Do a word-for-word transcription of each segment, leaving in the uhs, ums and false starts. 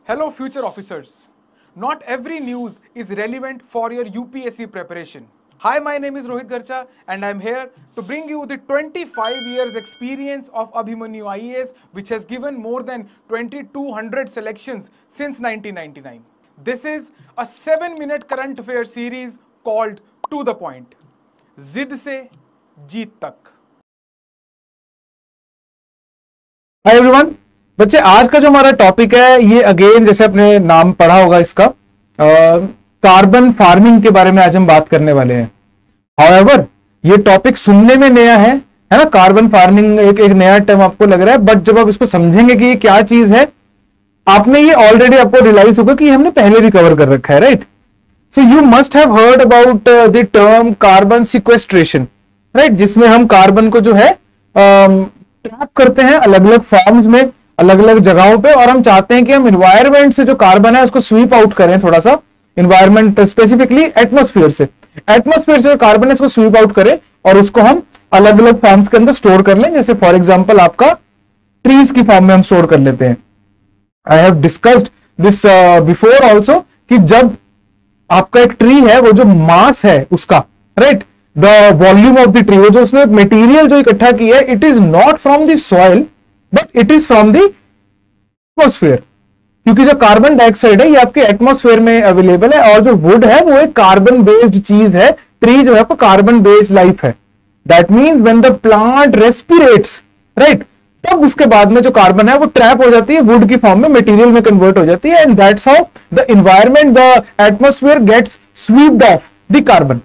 Hello future officers. Not every news is relevant for your U P S C preparation. Hi, my name is Rohit Garcha and I'm here to bring you the twenty-five years experience of Abhimanyu I A S, which has given more than twenty-two hundred selections since nineteen ninety-nine. This is a seven minute current affairs series called To The Point. जिद से जीत तक. Hi everyone, बच्चे आज का जो हमारा topic है ये अगेन जैसे आपने नाम पढ़ा होगा इसका कार्बन फार्मिंग के बारे में आज हम बात करने वाले हैं. हाउएवर ये टॉपिक सुनने में नया है है ना. कार्बन फार्मिंग एक एक नया टर्म आपको लग रहा है, बट जब आप इसको समझेंगे कि ये क्या चीज है, आपने ये ऑलरेडी आपको रियलाइज होगा कि ये हमने पहले भी कवर कर रखा है, right. So you must have heard about the term carbon sequestration, right, जिसमें हम कार्बन को जो है ट्रैप करते हैं अलग अलग फॉर्म्स में, अलग अलग जगहों पे, और हम चाहते हैं कि हम इन्वायरमेंट से जो कार्बन है उसको स्वीप आउट करें, थोड़ा सा इन्वायरमेंट स्पेसिफिकली एटमॉस्फेयर से एटमॉस्फेयर से जो कार्बन है उसको स्वीप आउट करें और उसको हम अलग अलग फॉर्म्स के अंदर स्टोर कर लें. जैसे फॉर एग्जांपल आपका ट्रीज की फॉर्म में हम स्टोर कर लेते हैं. I have discussed this before also कि जब आपका एक ट्री है, वो जो मास है उसका, right, the volume of the tree, वो जो उसने मटेरियल जो इकट्ठा किया है, it is not from the soil but it is from the atmosphere. क्योंकि जो कार्बन डाइऑक्साइड है ये आपके एटमॉस्फेयर में अवेलेबल है, और जो वुड है वो एक कार्बन बेस्ड चीज है. ट्री जो है वो कार्बन बेस्ड लाइफ है. That means when the plant respirates, right, तब उसके बाद में जो कार्बन है वो ट्रैप हो जाती है, वुड की फॉर्म में मटेरियल में कन्वर्ट हो जाती है, and that's how the environment, the atmosphere gets swept off the carbon.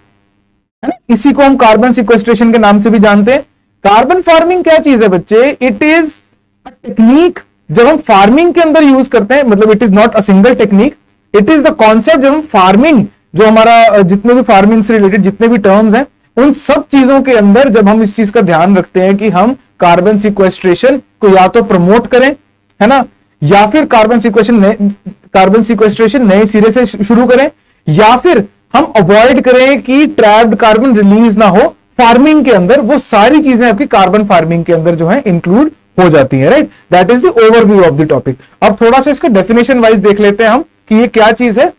इसी को हम कार्बन सिक्वेस्ट्रेशन के नाम से भी जानते हैं. कार्बन फार्मिंग क्या चीज है बच्चे? इट इज अ टेक्निक जब हम फार्मिंग के अंदर यूज करते हैं, मतलब it is not a single technique, it is the concept जब हम फार्मिंग, जो हमारा जितने भी फार्मिंग से रिलेटेड जितने भी टर्म्स हैं, उन सब चीजों के अंदर जब हम इस चीज का ध्यान रखते हैं कि हम कार्बन सिक्वेस्ट्रेशन को या तो प्रमोट करें, है ना, या फिर कार्बन सिक्वेस्ट्रेशन कार्बन सिक्वेस्ट्रेशन नए सिरे से शुरू करें, या फिर हम अवॉइड करें कि ट्रैप्ड कार्बन रिलीज ना हो फार्मिंग के अंदर, वो सारी चीजें आपकी कार्बन फार्मिंग के अंदर जो है इंक्लूड हो जाती है, right. That is the overview of the topic. अब थोड़ा सा इसका डेफिनेशन वाइज देख लेते हैं हम कि ये क्या चीज है.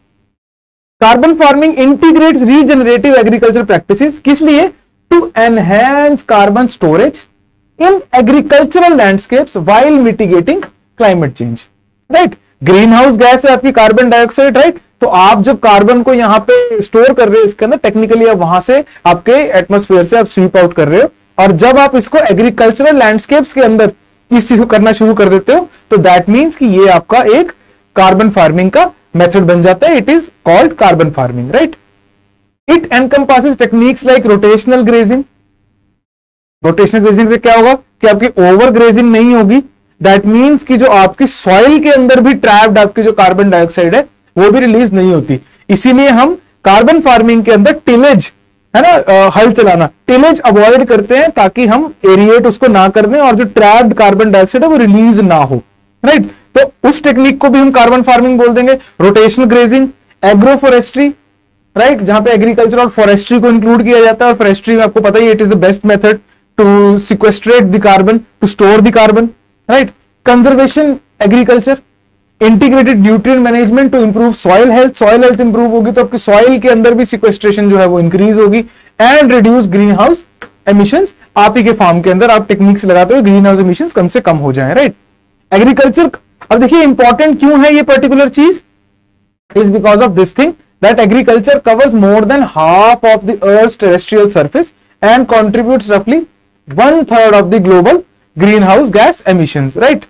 Carbon farming integrates regenerative agriculture practices. किस लिए? To enhance carbon storage in agricultural landscapes while mitigating climate change, right. Green house gas है आपकी कार्बन डाइऑक्साइड, राइट. तो आप जब कार्बन को यहां पे स्टोर कर रहे हो इसके अंदर, टेक्निकली आप वहां से आपके एटमॉस्फेयर से आप स्वीप आउट कर रहे हो, और जब आप इसको एग्रीकल्चरल लैंडस्केप्स के अंदर इस चीज को करना शुरू कर देते हो, तो दैट मीन्स कि ये आपका एक कार्बन फार्मिंग का मेथड बन जाता है. It is called carbon farming, right. It encompasses techniques like rotational grazing. Rotational grazing से क्या होगा कि आपकी ओवर ग्रेजिंग नहीं होगी. दैट मीन्स कि जो आपकी सॉइल के अंदर भी ट्रैप्ड आपकी जो कार्बन डाइऑक्साइड है वो भी रिलीज नहीं होती. इसीलिए हम कार्बन फार्मिंग के अंदर टिलेज, है ना, हल चलाना, टिलेज अवॉइड करते हैं ताकि हम एरिएट उसको ना कर दें और जो ट्रैप्ड कार्बन डाइऑक्साइड है वो रिलीज ना हो, राइट. तो उस टेक्निक को भी हम कार्बन फार्मिंग बोल देंगे. Rotational grazing, agro forestry, right, जहां पे एग्रीकल्चर और फॉरेस्ट्री को इंक्लूड किया जाता है. और फॉरेस्ट्री में आपको पता ही, it is the best method to sequestrate the carbon, to store the carbon, right. Conservation agriculture, integrated nutrient management to improve soil health. Soil health improve होगी तो आपकी सॉइल के अंदर भी सिक्वेस्ट्रेशन जो है वो इंक्रीज होगी. And reduce green house emissions. आप ही के फार्म के अंदर आप टेक्निक्स लगाते हो ग्रीन हाउस एमिशंस कम से कम हो जाए, राइट. एग्रीकल्चर, अब देखिए इंपॉर्टेंट क्यों है ये पर्टिकुलर चीज, is because of this thing that agriculture covers more than half of the earth terrestrial surface and contributes रफली one third of the global green house gas emissions, right.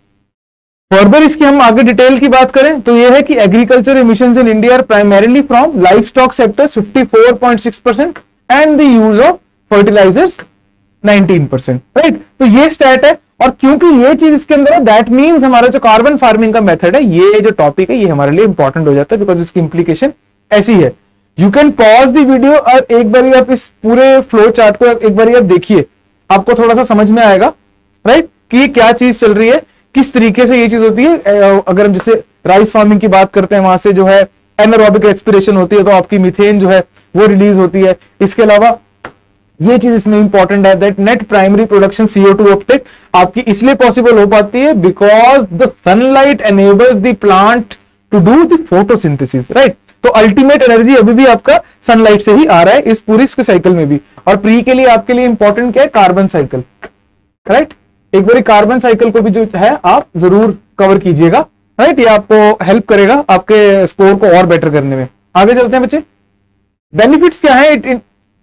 Further इसकी हम आगे detail की बात करें तो यह है कि agriculture emissions in India are primarily from livestock sectors fifty four point six percent and the use of fertilizers nineteen percent, right. तो ये स्टैट है, और क्योंकि ये चीज इसके अंदर है, दैट मीन्स हमारा जो कार्बन फार्मिंग का मेथड है, ये जो टॉपिक है ये हमारे लिए इंपॉर्टेंट हो जाता है, बिकॉज इसकी इंप्लीकेशन ऐसी है. You can pause the video और एक बार आप इस पूरे फ्लो चार्ट को एक बार आप देखिए, आपको थोड़ा सा समझ में आएगा, राइट, कि ये क्या चीज चल रही है, किस तरीके से ये चीज होती है. अगर हम जैसे राइस फार्मिंग की बात करते हैं, वहां से जो है एनारोबिक रेस्पिरेशन होती है, तो आपकी मीथेन जो है वो रिलीज होती है. इसके अलावा ये चीज इसमें इंपॉर्टेंट है, that net primary production CO two uptake आपकी इसलिए पॉसिबल हो पाती है because the sunlight enables the plant to do the photosynthesis, right. तो अल्टीमेट एनर्जी अभी भी आपका सनलाइट से ही आ रहा है इस पूरी इसके साइकिल में भी। और प्री के लिए आपके लिए इंपॉर्टेंट क्या है, कार्बन साइकिल, राइट। एक बार कार्बन साइकिल को भी जो है आप जरूर कवर कीजिएगा, राइट। ये आपको हेल्प करेगा आपके स्कोर को और बेटर करने में। आगे चलते हैं बच्चे, बेनिफिट्स क्या है। It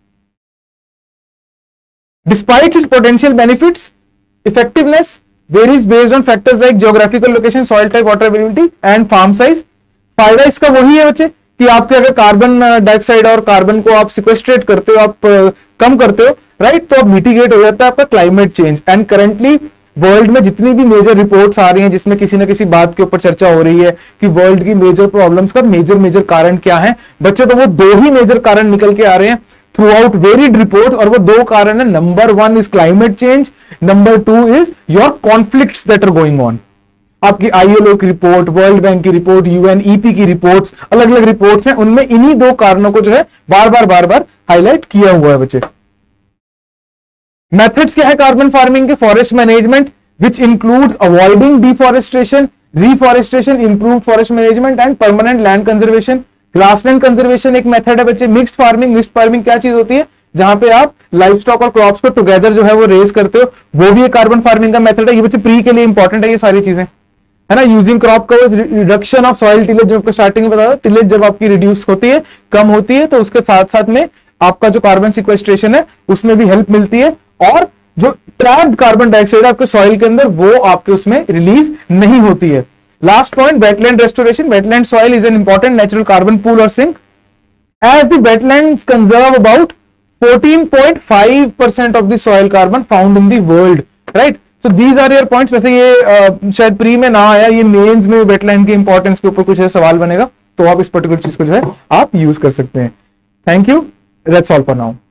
despite its potential benefits, effectiveness varies based on factors like geographical location, soil type, water availability and farm size. फायदा इसका वही है बच्चे कि आपके अगर कार्बन डाइऑक्साइड और कार्बन को आप सिक्वेस्ट्रेट करते हो, आप कम करते हो, राइट, तो अब मिटिगेट हो जाता है आपका climate change. And currently world में जितनी भी मेजर रिपोर्ट्स आ रही हैं जिसमें किसी ना किसी बात के ऊपर चर्चा हो रही है कि वर्ल्ड की मेजर प्रॉब्लम्स का मेजर मेजर कारण क्या है बच्चे, तो वो दो ही मेजर कारण निकल के आ रहे हैं थ्रू आउट वेरिड रिपोर्ट, और वो दो कारण है। Number one is climate change, number two is your conflicts that are going on. आपकी आईएलओ की रिपोर्ट, वर्ल्ड बैंक की रिपोर्ट, यूएनईपी की रिपोर्ट्स, अलग अलग रिपोर्ट्स हैं, उनमें इन्हीं दो कारणों को जो है बार बार बार बार हाईलाइट किया हुआ है बच्चे। मेथड्स क्या है कार्बन फार्मिंग के, forest management which includes avoiding deforestation, reforestation, improve forest management and permanent land conservation. Grassland conservation एक मेथड है बच्चे। मिक्स्ड फार्मिंग, मिक्स्ड फार्मिंग क्या चीज होती है, जहां पे आप लाइफ स्टॉक और क्रॉप्स को टुगेदर जो है वो रेज करते हो, वो भी एक कार्बन फार्मिंग का मेथड है। ये बच्चे प्री के लिए इंपॉर्टेंट है ये सारी चीजें, है ना। Using crop covers, reduction of soil tillage, जो आपको स्टार्टिंग में बताया, टिलेज जब आपकी रिड्यूस होती है, कम होती है, तो उसके साथ साथ में आपका जो कार्बन सिक्वेस्ट्रेशन है उसमें भी हेल्प मिलती है, और जो ट्रैप्ड कार्बन डाइऑक्साइड आपके सॉइल के अंदर वो आपके उसमें रिलीज नहीं होती है। Last point, wetland restoration. Wetland soil is an important natural carbon pool और sink as the wetlands conserve about fourteen point five percent of the soil carbon found in the world, right? So these are your points। वैसे ये uh, शायद pre में ना आया, ये mains में wetland की इंपॉर्टेंस के ऊपर कुछ है सवाल बनेगा, तो आप इस पर्टिकुलर चीज को जो है आप यूज कर सकते हैं। Thank you, that's all for now.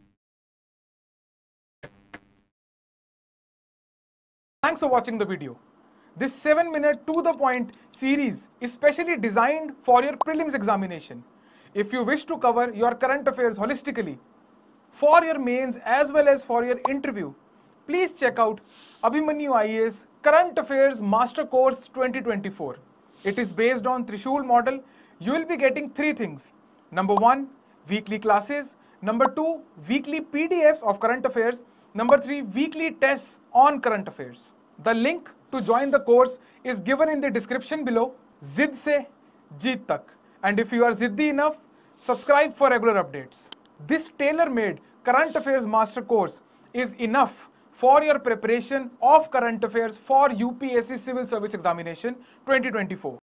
Thanks for watching the video. This seven minute to the point series is specially designed for your prelims examination. If you wish to cover your current affairs holistically for your mains as well as for your interview, please check out Abhimanyu I A S Current Affairs Master Course twenty twenty-four. It is based on Trishul model. You will be getting three things. Number one, weekly classes. Number two, weekly P D Fs of current affairs. Number three, weekly tests on current affairs. The link to join the course is given in the description below. Zid se jeet tak. And if you are ziddy enough, subscribe for regular updates. This tailor-made current affairs master course is enough for your preparation of current affairs for U P S C Civil Service Examination twenty twenty-four.